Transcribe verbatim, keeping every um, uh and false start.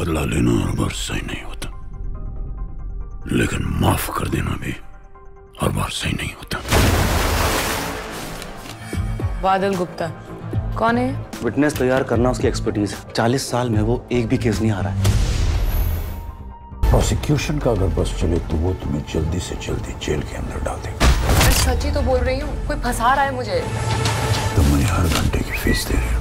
बदला लेना हर बार सही नहीं होता, लेकिन माफ कर देना भी हर बार सही नहीं होता। बादल गुप्ता कौन है? विटनेस तैयार करना उसकी एक्सपर्टीज है। चालीस साल में वो एक भी केस नहीं हारा है। प्रोसिक्यूशन का अगर बस चले तो वो तुम्हें जल्दी से जल्दी जेल के अंदर डाल देगा। मैं सच्ची तो बोल रही हूँ, कोई फंसा रहा है मुझे। तुम मुझे हर घंटे की फीस दे रहे हो।